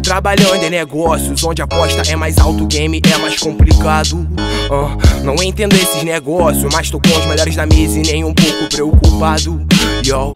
trabalhando em negócios onde a aposta é mais alto, o game é mais complicado. Não entendo esses negócios, mas tô com os melhores da mesa e nem um pouco preocupado. Yo.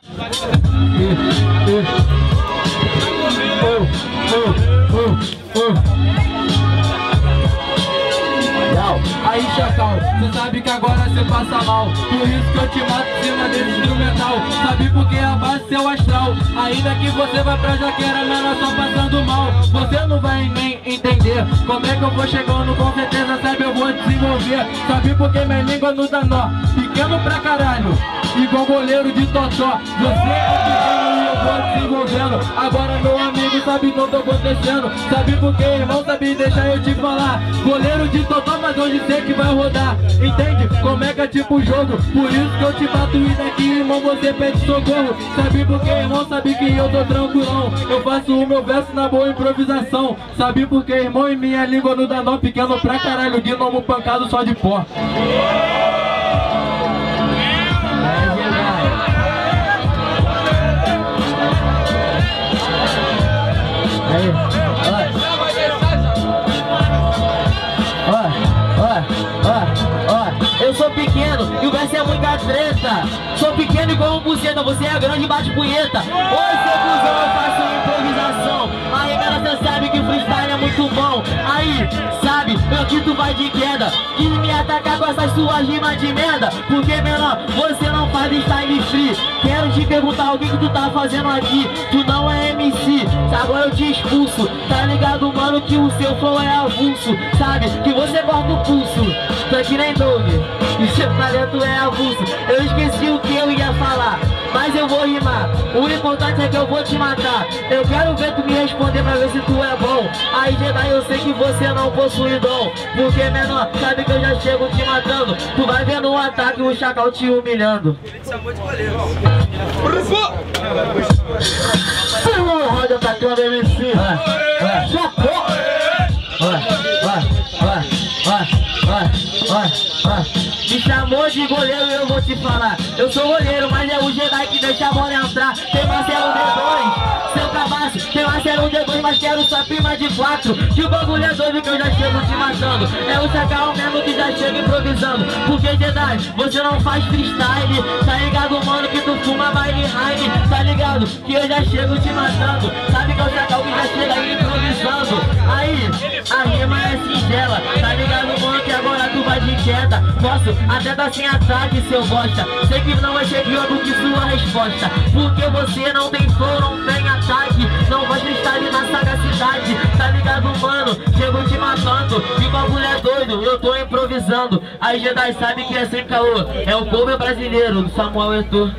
Aí, Chacal, tu sabe que agora cê passa mal. Por isso que eu te mato em cima desse instrumental. Sabe por que abaixa seu astral? Ainda que você vai pra Jaqueira, menor, só passando mal. Você não vai nem entender como é que eu vou chegando, com certeza sabe eu vou desenvolver. Sabe por que minha língua não dá nó? Pequeno pra caralho, igual goleiro de totó. Você é pequeno e eu vou desenvolvendo. Agora meu amigo sabe não tô acontecendo. Sabe por que, irmão, sabe deixar eu te falar. Goleiro de totó, mas hoje sei que vai rodar. Entende como é que é tipo o jogo? Por isso que eu te mato e daqui, irmão, você pede socorro. Sabe por que, irmão, sabe que eu tô tranquilão. Eu faço o meu verso na boa improvisação. Sabe por que, irmão, e minha língua não dá nó. Pequeno pra caralho, gnomo pancado só de pó. Eu sou pequeno e o verso é muita treta. Sou pequeno igual um buceta, você é grande e bate punheta. Oi, seu cuzão, eu faço improvisação. Aí, galera, cê sabe que o freestyle é muito bom. Aí, sabe, meu que tu vai de queda. Quis me atacar com essas suas rimas de merda. Porque, menor, você não faz style free. Quero te perguntar o que tu tá fazendo aqui. Tu não é MC, agora eu te expulso. Tá ligado, mano, que o seu flow é avulso. Sabe, que você corta o pulso. Tô que nem Doug, e seu talento é avulso. Eu esqueci o que eu ia falar, mas eu vou rimar. O importante é que eu vou te matar. Eu quero ver tu me responder pra ver se tu é bom. Aí, Jedi, eu sei que você não possui dom. Porque, menor, sabe que eu já chego te matando. Tu vai vendo um ataque e o Chacal te humilhando. Senhor, roda atacando MC. Chacal. Me chamou de goleiro e eu vou te falar. Eu sou goleiro, mas é o Jedi que deixa a bola entrar. Tem Marcelo D2, seu cabaço. Tem Marcelo D2, mas quero sua prima de 4. Que o bagulho é doido que eu já chego te matando. É o Chacal mesmo que já chega improvisando. Porque, Jedi, você não faz freestyle. Tá ligado, mano, que tu fuma baile high. Tá ligado, que eu já chego te matando. Sabe que é o Chacal que já chega aí improvisando. Aí, a rima é singela. Tá ligado, mano, que agora tu vai de queda. Posso até dar sem ataque, seu bosta. Sei que não vai ser pior do que sua resposta. Porque você não tem flow, não tem ataque. Não vai freestyle na sagacidade. Tá ligado, mano? Chego te matando. E o bagulho é doido, eu tô improvisando. Aí, Jedi, sabe que é sem caô. É o cover brasileiro do Samuel Heitor.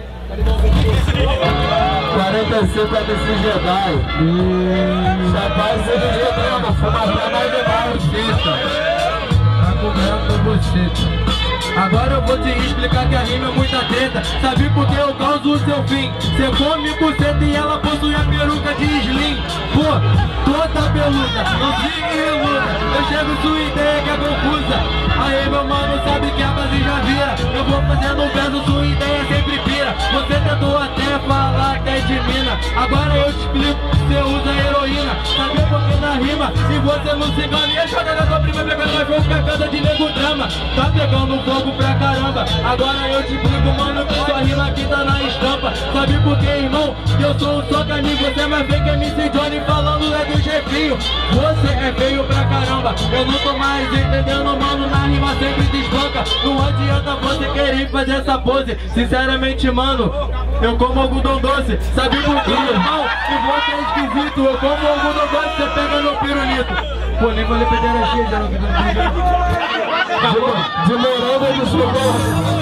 45 é desse Jedi. Rapaz, você não lembra, mano. Fuma até mais demais, tá comendo você. Agora eu vou te explicar que a rima é muita treta. Sabe por que eu causo o seu fim? Cê come buceta e ela possui a peruca de slim. Pô, toda peluda, não se iluda. Eu chego sua ideia que é confusa. Aí, meu mano, sabe que a base já vira. Eu vou fazendo um verso, sua ideia sempre pira. Você tentou até falar que é de mina. Agora eu te explico, você usa heroína. Sabe por que na rima? Se você não se engana, e a joga da sua prima pegando mais fogo que a casa de nego drama. Tá pegando fogo pra caramba. Agora eu te explico, mano, que sua rima aqui tá na estampa. Sabe por que, irmão? Que eu sou um socaninho. Você é mais feio que MC Johnny falando é do jefinho. Você é feio pra caramba. Eu não tô mais entendendo, mano, na rima sempre desbanca. Não adianta você querer fazer essa pose. Sinceramente, mano, eu como algodão doce. Sabe por que, irmão? Que você é esquisito. Eu como algodão doce, você pega no pirulito. Pô, nem falei pederastia, já não acabou. De morango de socorro.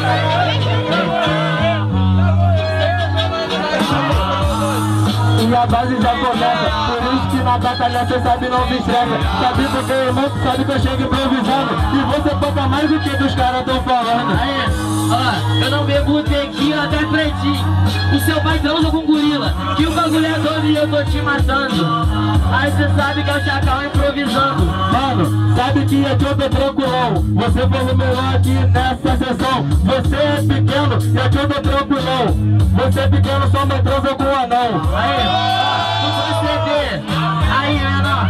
E a base já começa. Por isso que na batalha cê sabe não se estressa. Sabe porque, irmão, tu sabe que eu chego improvisando. E você poupa mais do que os caras tão falando. Aí, ó, eu não bebo tequila até pretinho. O seu pai transa com gorila. Que o bagulho é doido e eu tô te matando. Aí cê sabe que é o Chacal improvisando. Mano, sabe que aqui eu tô tranquilão. Você foi o melhor aqui nessa sessão. Você é pequeno e aqui eu tô tranquilão. Você é pequeno, só não transa com o anão. Aí, ó, você vê. Aí, menor,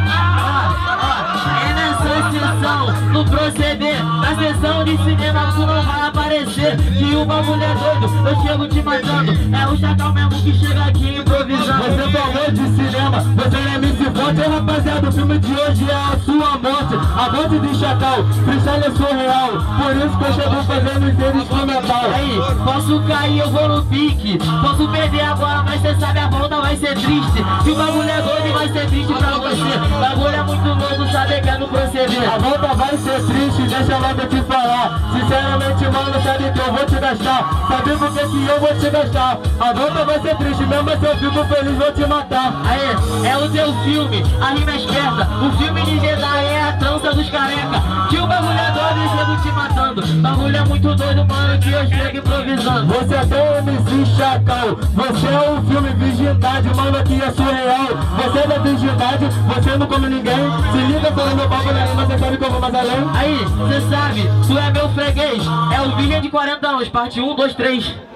no proceder. Na sessão de cinema tu não vai aparecer. Que o bagulho é doido, eu chego te matando. É o Chacal mesmo que chega aqui improvisando. Você falou de cinema, você é MC Forte, rapaziada, o filme de hoje é a sua morte. A morte de Chacal, freestyle é surreal. Por isso que eu chego fazendo inteiro instrumental. Aí, posso cair, eu vou no pique. Posso perder agora, mas cê sabe a volta vai ser triste. Que o bagulho é doido e vai ser triste pra você. O bagulho é muito louco, sabe que é no proceder. A volta vai ser triste, deixa logo eu te falar. Sinceramente, mano, sabe que eu vou te gastar. Sabe por que eu vou te gastar? A volta vai ser triste, mesmo se eu fico feliz, vou te matar. Aí, é o teu filme, a rima é esperta. O filme de Jedi é a trança dos careca. Que o bagulho é doido e chego te matando. O bagulho é muito doido, mano, que eu chego improvisando. Você é até MC Chacal, você é o filme Virgindade, mano, aqui é surreal. Você é da virgindade, você não come ninguém. Se liga pelo meu bagulho aí, você sabe que eu vou mais além. Aí, cê sabe, tu é meu freguês. É o Virgem de 40 anos, parte 1, 2, 3.